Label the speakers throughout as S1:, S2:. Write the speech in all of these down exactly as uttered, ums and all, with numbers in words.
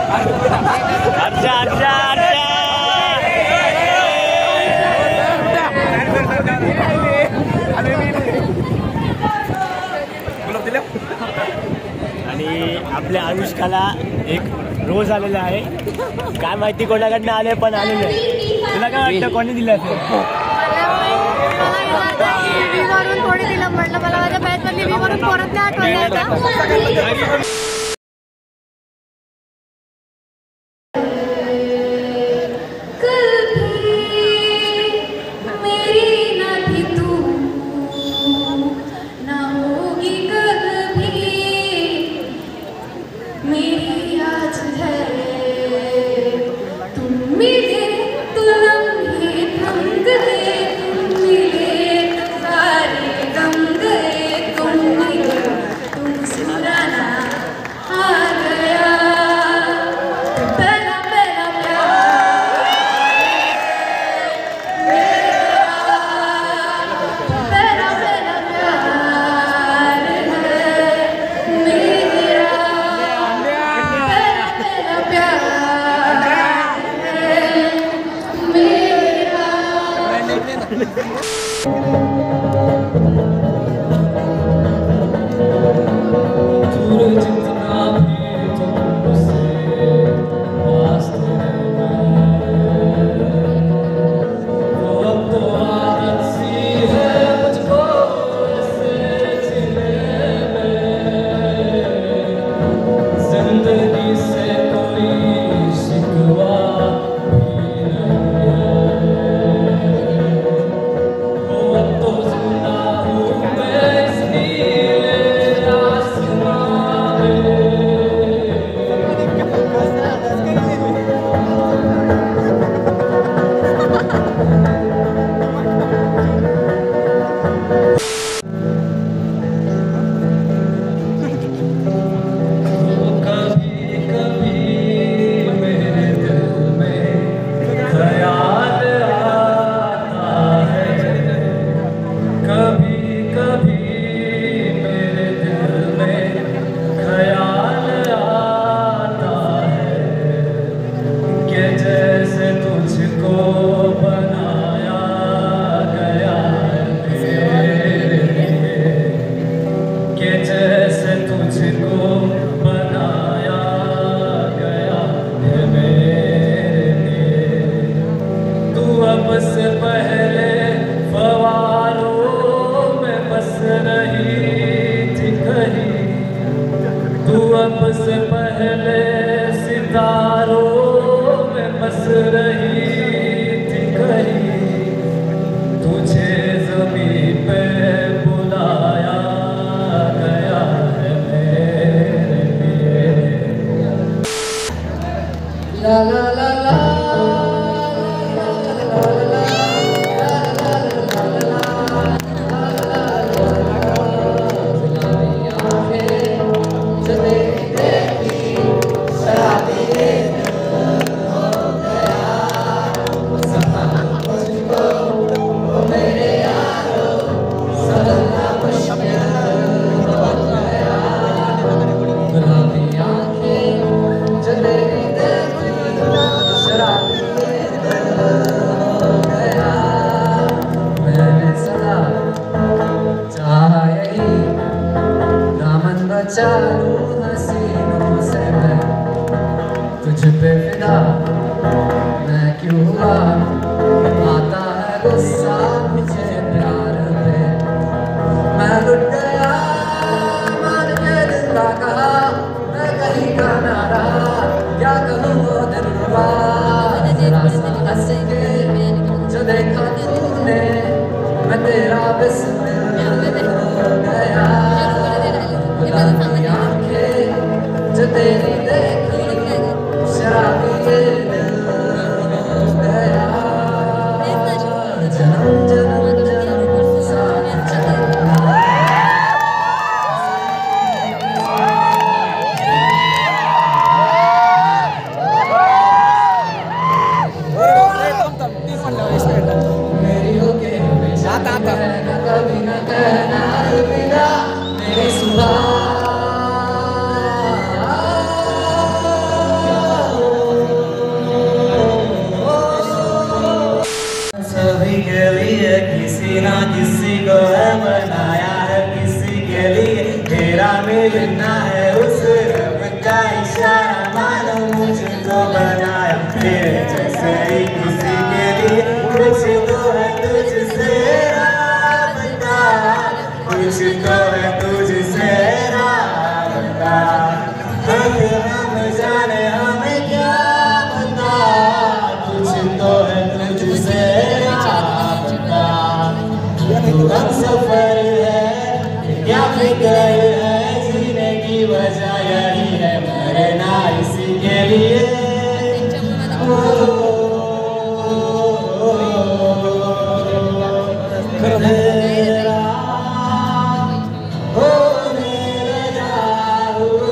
S1: अर्जा अर्जा अर्जा आणि आपल्या अनुष्काला एक रोज आलेला आहे. काय माहिती कोणाकडनं आले पण आलेलं आहे. तुला काय वाटतं कोणी दिलं असेल?
S2: वरून थोडी दिलं म्हटलं मला माझ्या बॅचवर मी वरून परत नाही आठवलं.
S3: आता आता
S1: को बनाया तेरे जैसे ही किसी के लिए, कुछ तो है तुझसे राबता, कुछ तो है तुझसे राबता, हम हम जाने हमें क्या पता, कुछ तो है तुझसे राबता। तू हम सफर है क्या फिक्र है, जीने की वजह यही है, मरना इसी के लिए। तेरा होने लगा हूँ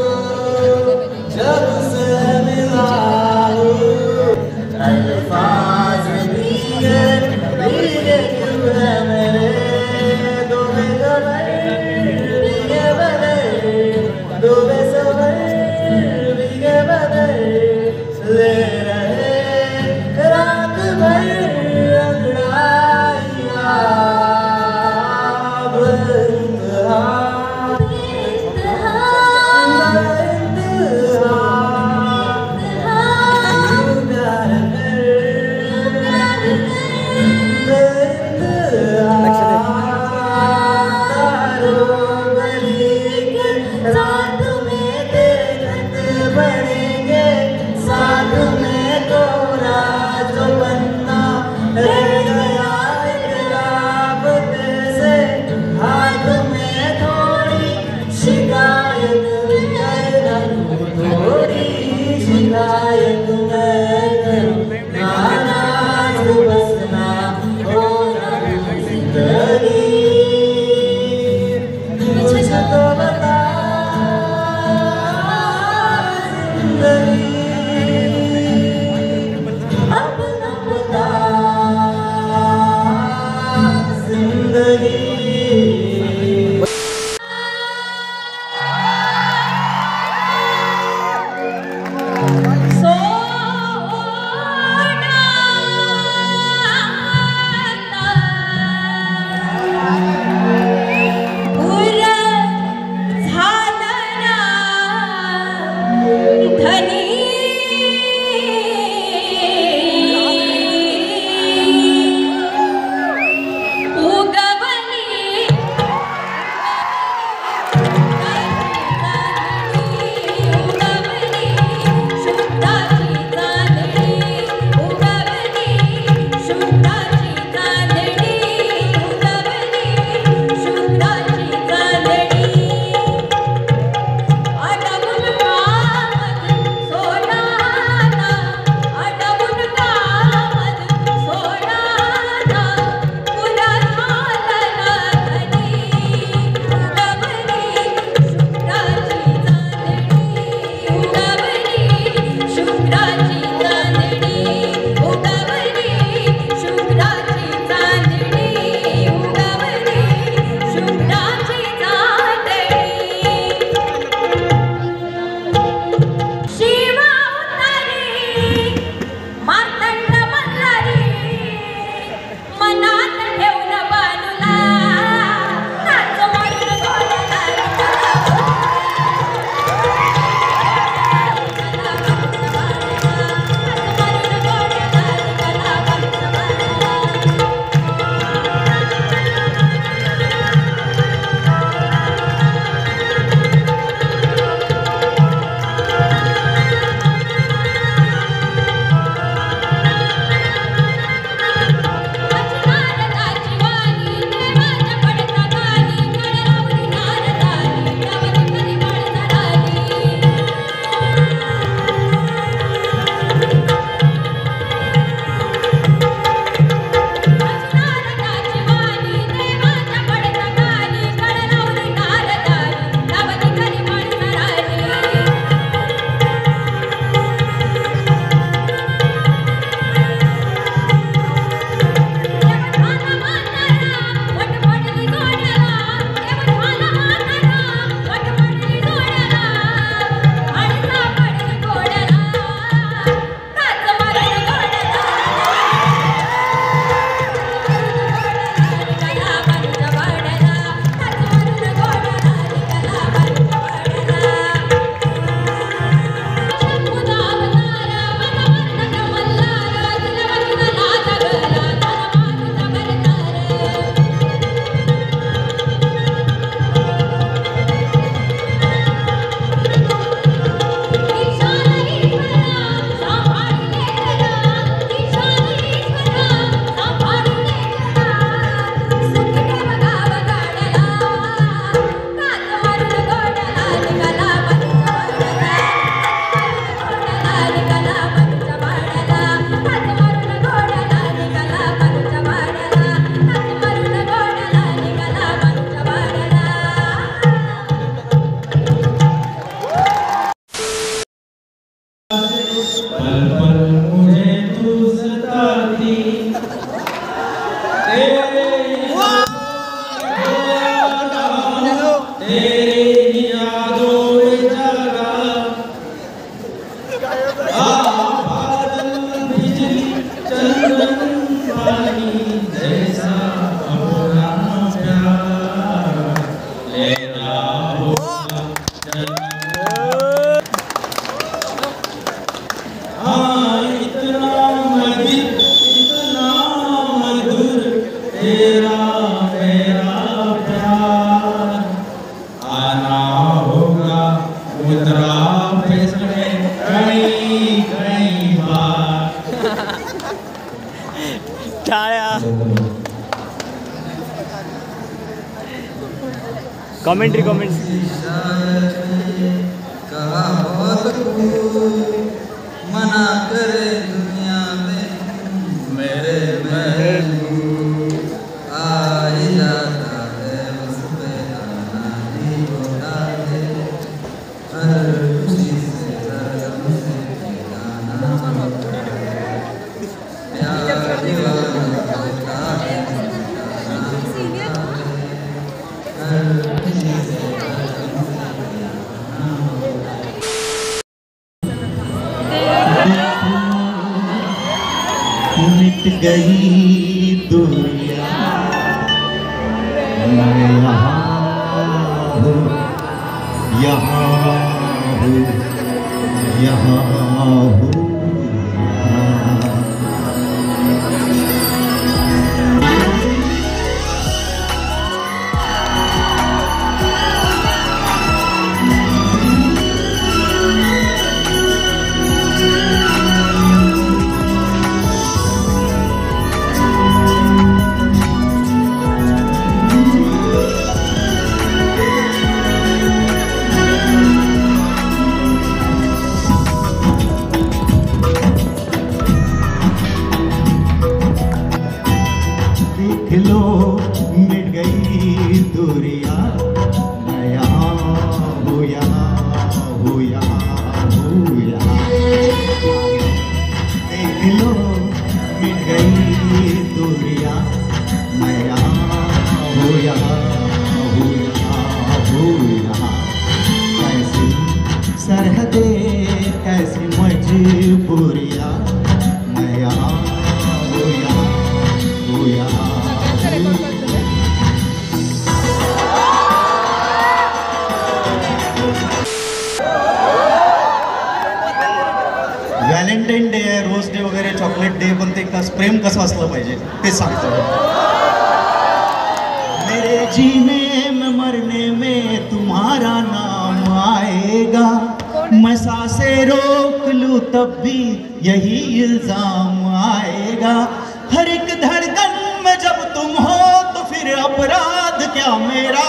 S1: जब से मिला हूँ, अल्फाज भीगे भीगे क्यों है मेरे, डूबे सबर भीगे बदल, डूबे सबर भीगे बदल, ले रहे रात भर अंगड़ाइयाँ बंदहा
S2: उगवली
S1: पल पल मुझे तू सताती, तेरे तेरी यादों में जागा, बादल बिजली चंदन पानी जैसा अपना प्यार लेना होगा हाँ इतना मधुर इतना मधुर तेरा मेरा प्यार आना होगा मुद्रा फिसले कई कई बार।
S3: कमेंट्री कमेंट्री
S1: कहा बहुत मना करे दुनिया में मेरे महबूब आ ही जाता है उस पे आना ही होता है हर खुशी से हर गम से गाना होता है प्यार दीवाना होता है गाना होता है हर खुशी से हर गम से गाना होता है। मिट गई दुनिया मैं यहाँ हूँ यहाँ हूँ यहाँ हूँ लो मिट गई दूरिया मैं यहाँ हूँ यहाँ हूँ यहाँ हूँ यहाँ देख लो मिट गई दूरिया मैं यहाँ हूँ यहाँ हूँ यहाँ हूँ यहाँ कैसी सरहदें कैसी मजबूरियाँ मैं यहाँ हूँ यहाँ हूँ यहाँ व्हॅलेंटाईन डे आहे रोज डे वगैरे चॉकलेट डे पण ते कस प्रेम कसं असलं पाहिजे ते सांगतो। मेरे जीने में मरने में तुम्हारा नाम आएगा मैं सांसें रोक लूँ तब भी यही इल्जाम आएगा हर एक धड़कन में जब तुम हो तो फिर अपराध क्या मेरा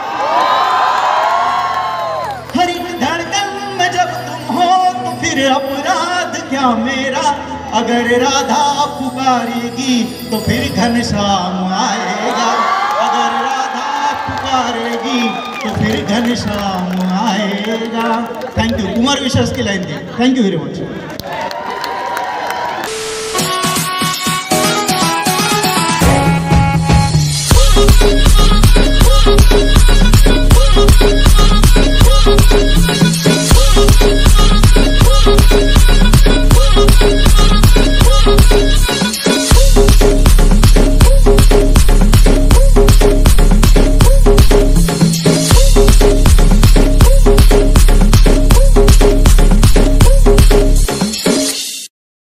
S1: हर एक धड़कन में जब तुम हो तो फिर अपराध क्या मेरा अगर राधा पुकारेगी तो फिर घनश्याम आएगा अगर राधा पुकारेगी तो फिर घनश्याम आएगा। थैंक यू कुमार विश्वास की लाइन थी। Thank you very much.
S4: We'll be right back.